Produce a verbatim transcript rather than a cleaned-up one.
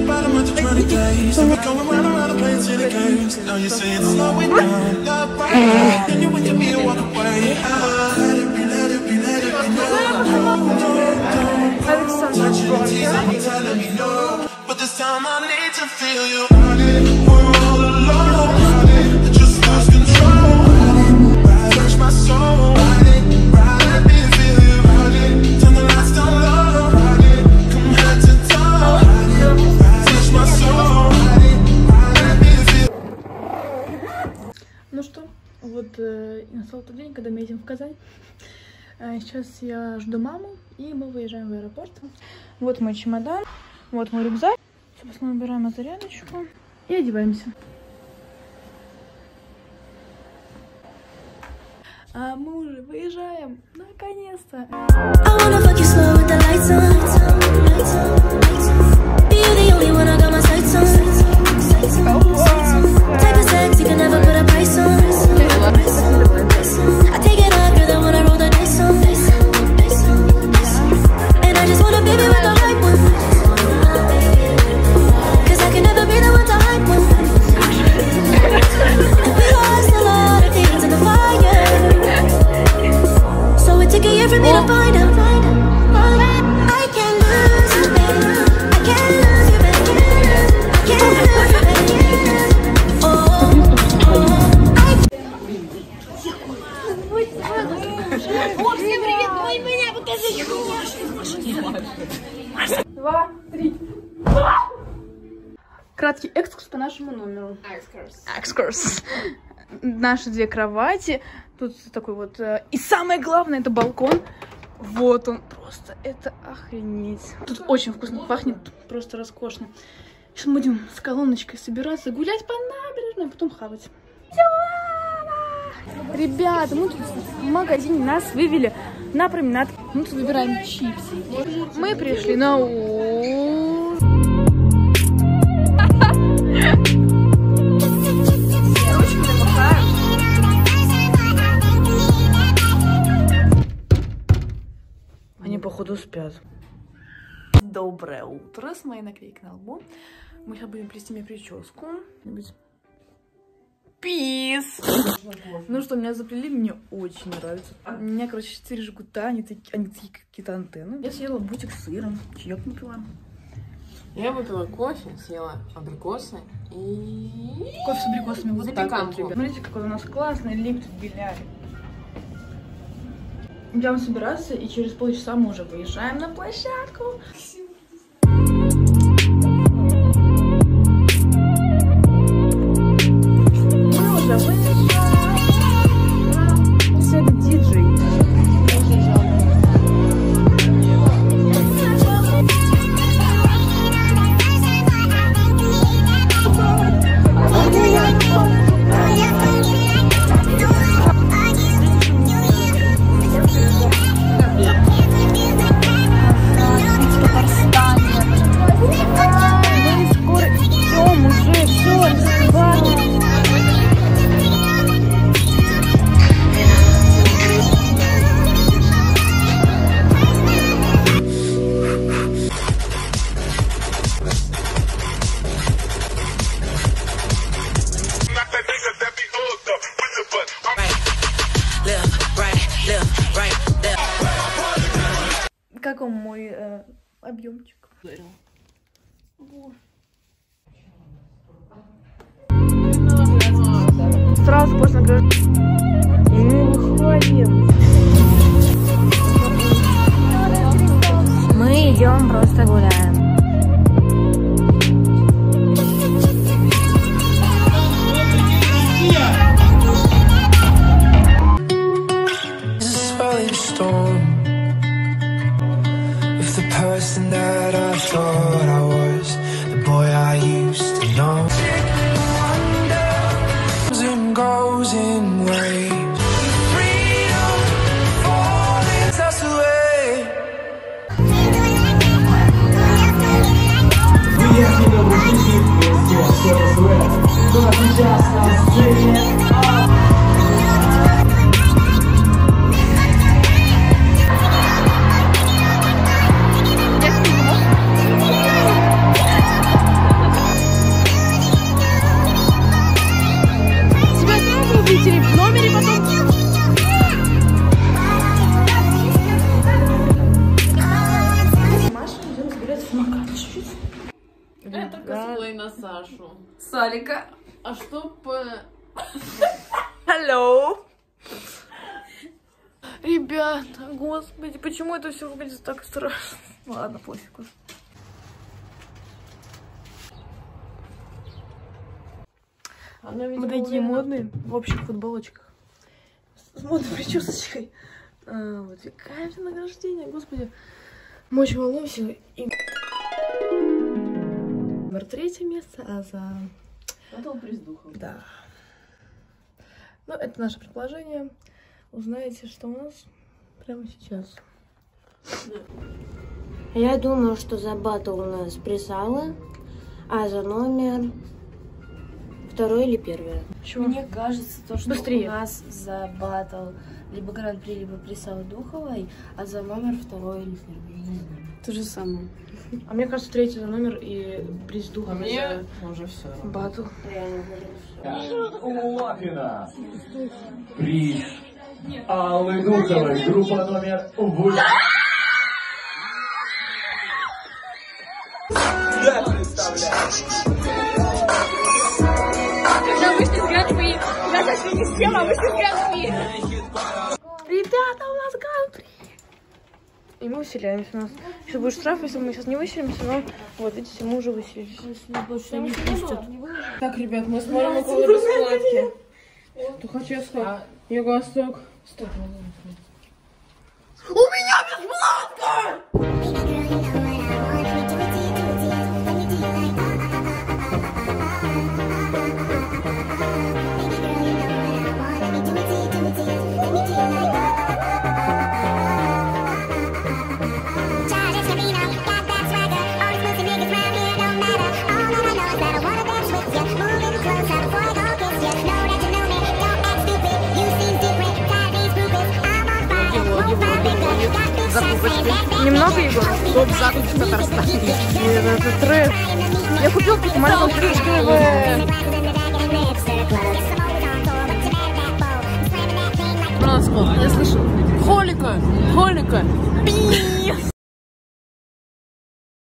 bottom of the twenty days. And we're going round and round the place till it games. Now you're saying slow it down, love right. And you want me to walk away. Let it be, let it be, let it be. Touching your teeth and you're telling me no. But this time I need to feel you. We're all alone. Just lose control. Touch my soul. Let me feel you. Turn the lights down low. Come head to toe. Touch my soul. Let me feel. Ну что, вот э, настал тот день, когда мы едем в Казань. Э, сейчас я жду маму, и мы выезжаем в аэропорт. Вот мой чемодан, вот мой рюкзак. Собственно, убираем зарядочку и одеваемся. А мы уже выезжаем, наконец-то! Два, три. Краткий экскурс по нашему номеру. Экскурс. Экскурс. Наши две кровати. Тут такой вот... И самое главное, это балкон. Вот он. Просто это охренеть. Тут очень вкусно пахнет. Просто роскошно. Сейчас мы будем с колоночкой собираться, гулять по набережной, а потом хавать. Ребята, мы тут в магазине нас вывели на променад. Мы тут выбираем чипсы. Мы пришли на ужин. Они, походу, спят. Доброе утро с моей наклейкой на лбу. Мы сейчас будем плести мне прическу. Пис! Ну что, меня заплели, мне очень нравится. У меня, короче, четыре жгута, они такие, они такие какие-то антенны. Я съела бутик с сыром, чаек напила. Я выпила кофе, съела абрикосы и... Кофе с абрикосами, вот так вот, ребят. Смотрите, какой у нас классный лифт в Беляре. Идем собираться, и через полчаса мы уже выезжаем на площадку. Как вам мой э, объемчик? Сразу после награждения. И мы выходим. Мы идем, просто гуляем. Person that I thought I was, the boy I used to know. And goes in where Это косплей на Сашу. Салика. А что по... Hello. Ребята, господи, почему это все выглядит так страшно? Ладно, пофиг уже. Она, видимо, Мы такие уверена... модные в общих футболочках. С модной причесочкой. А, вот какая же награждение, господи. Мы очень волнуемся. И... Номер третье место, а за... Это приз духов. Да. Ну, это наше предположение. Узнаете, что у нас прямо сейчас. Я думаю, что за батл у нас присалы, а за номер второй или первый. Чего? Мне кажется, то, что Быстрее. у нас за батл либо гран-при, либо присалы Духовой, а за номер второй или первый. Не знаю. То же самое. А мне кажется, третий за номер и приз А духа мне за уже все. батл. У Лапина приз Аллы Духовой, группа номер восемь. Я представляю. Когда вышли с гран-при, я даже не с тем, а вышли с гран-при. Ребята, у нас гран-при. И мы выселяемся. У нас сейчас будет штраф, если мы сейчас не выселимся, но вот видите, мы уже выселились. Так, ребят, мы смотрим около раскладки. Ты хочешь сказать? Юго-Восток. Стоп, Немного, Егор? Топ закупки в Татарстане. Это трэш. Я купил такую маленькую фишечку. Я слышу. Холика, холика, пи!